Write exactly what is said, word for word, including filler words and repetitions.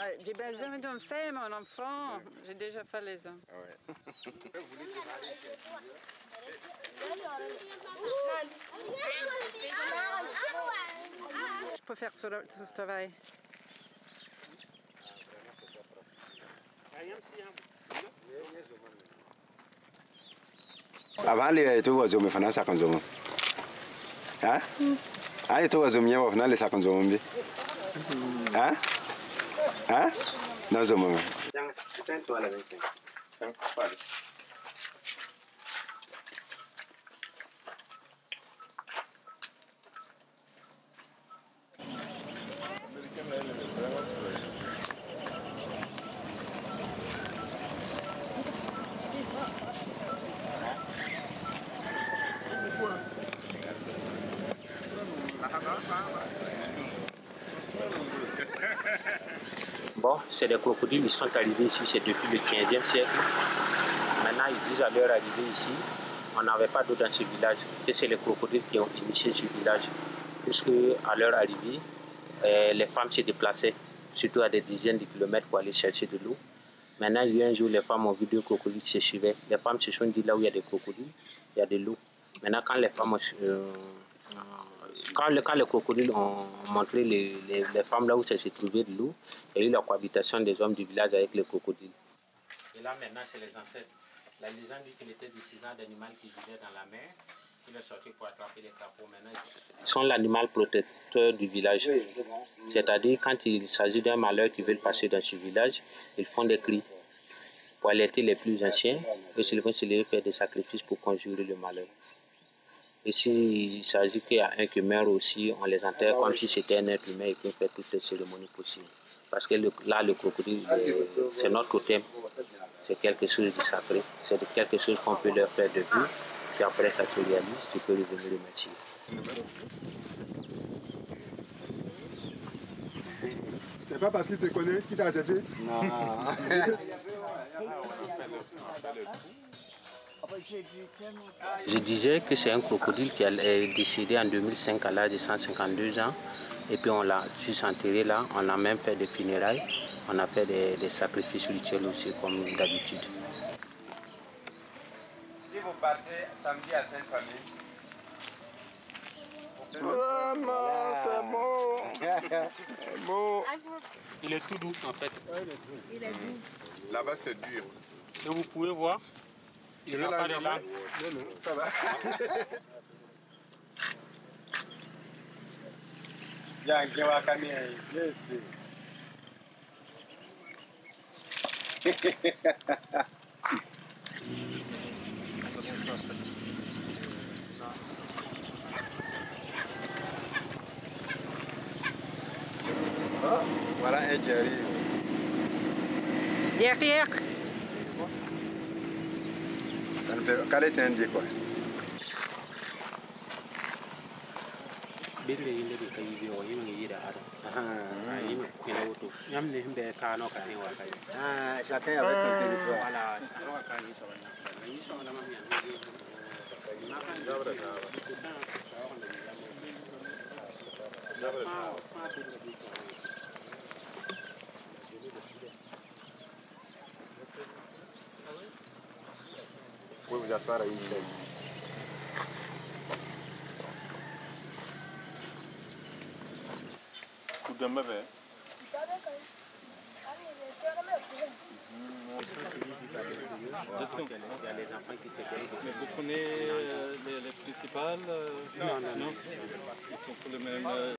j'ai besoin d'un fait, mon enfant. J'ai déjà fait les uns. Ah ouais. Je peux faire ce, ce travail. Avant les tout was me fana sakan zo. Ha? Ai to was me wa fana le sakan zo mbi. Ha? Ha? Na zo mama. Yang ten to ala ben. Yang pali. Bon, c'est des crocodiles, ils sont arrivés ici, c'est depuis le quinzième siècle. Maintenant, ils disent à leur arrivée ici, on n'avait pas d'eau dans ce village. Et c'est les crocodiles qui ont initié ce village. Puisque à leur arrivée, euh, les femmes se déplaçaient, surtout à des dizaines de kilomètres pour aller chercher de l'eau. Maintenant, il y a un jour, les femmes ont vu deux crocodiles se suivaient. Les femmes se sont dit là où il y a des crocodiles, il y a de l'eau. Maintenant, quand les femmes ont, euh, Quand, le, quand les crocodiles ont montré les, les, les femmes là où ça se trouvait de l'eau, il y a eu la cohabitation des hommes du village avec les crocodiles. Et là maintenant c'est les ancêtres. La légende dit qu'il était descendant d'animal qui vivait dans la mer. Il est sorti pour attraper les crapauds. Maintenant ils sont l'animal protecteur du village. C'est-à-dire quand il s'agit d'un malheur qui veut passer dans ce village, ils font des cris pour alerter les plus anciens. Et ils vont se lever faire des sacrifices pour conjurer le malheur. Et s'il s'agit qu'il y a un qui meurt aussi, on les enterre comme si c'était un être humain et qu'on fait toutes les cérémonies possibles. Parce que le, là, le crocodile, c'est notre totem. C'est quelque chose de sacré. C'est quelque chose qu'on peut leur faire de vue. Si après ça se réalise, tu peux revenir le métier. C'est pas parce qu'il te connaît qu'il t'a accepté? Non. Je disais que c'est un crocodile qui est décédé en deux mille cinq à l'âge de cent cinquante-deux ans. Et puis on l'a juste enterré là, on a même fait des funérailles, on a fait des, des sacrifices rituels aussi comme d'habitude. Si vous partez samedi à Sainte-Famille. Oh non, c'est bon. C'est bon. Il est tout doux en fait. Il est doux. Là-bas c'est dur. Et vous pouvez voir. Il n'y a pas de langue. Non, non, ça va. Yang jawa kami. Yes. Oh, voilà un jerry. Derrière. Ça ne fait qu'à l'étendre quoi. Ah, chacun avec son territoire. Vous pouvez vous asseoir à une chaise. Coup de mauvais. Mais vous prenez euh, les, les principales euh... Non, non, non. Ils sont pour le même... Euh...